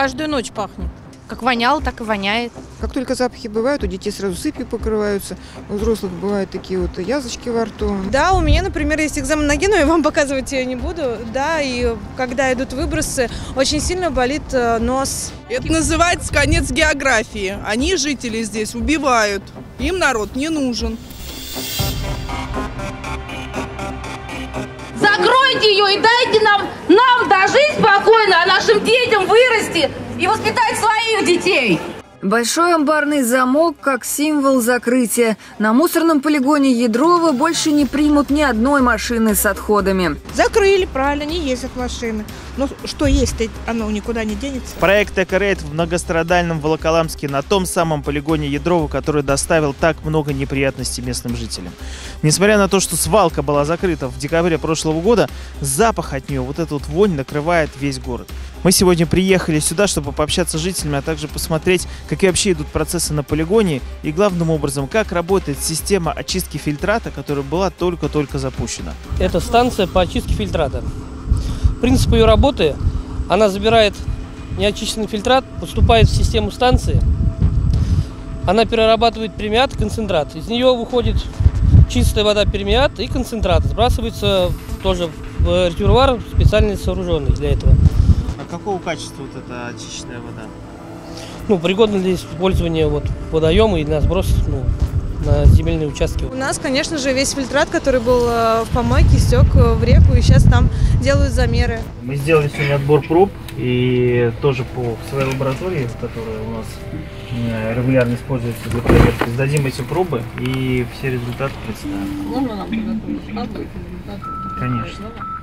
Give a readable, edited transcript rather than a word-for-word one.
каждую ночь пахнет. Как воняло, так и воняет. Как только запахи бывают, у детей сразу сыпью покрываются, у взрослых бывают такие вот язвочки во рту. Да, у меня, например, есть экзамен ноги, но я вам показывать ее не буду. Да, и когда идут выбросы, очень сильно болит нос. Это называется конец географии. Они жителей здесь убивают. Им народ не нужен. Закройте ее и дайте нам дожить спокойно, а нашим детям вырасти и воспитать своих детей. Большой амбарный замок как символ закрытия. На мусорном полигоне Ядрово больше не примут ни одной машины с отходами. Закрыли, правильно, не ездят машины. Но что есть, оно никуда не денется. Проект «Экорейд» в многострадальном Волоколамске, на том самом полигоне Ядрово, который доставил так много неприятностей местным жителям. Несмотря на то, что свалка была закрыта в декабре прошлого года, запах от нее, вот эта вот вонь накрывает весь город. Мы сегодня приехали сюда, чтобы пообщаться с жителями, а также посмотреть, какие вообще идут процессы на полигоне и, главным образом, как работает система очистки фильтрата, которая была только-только запущена. Это станция по очистке фильтрата. Принцип ее работы: она забирает неочищенный фильтрат, поступает в систему станции, она перерабатывает пермиат и концентрат. Из нее выходит чистая вода, пермиат и концентрат. Сбрасывается тоже в резервуар, специально сооруженный для этого. А какого качества вот эта очищенная вода? Пригодна для использования водоема и на сброс на земельные участки. У нас, конечно же, весь фильтрат, который был в помойке, стек в реку, и сейчас там делают замеры. Мы сделали сегодня отбор проб, и тоже по своей лаборатории, которая у нас регулярно используется для проверки, сдадим эти пробы и все результаты представим. Можно нам подготовить? Конечно.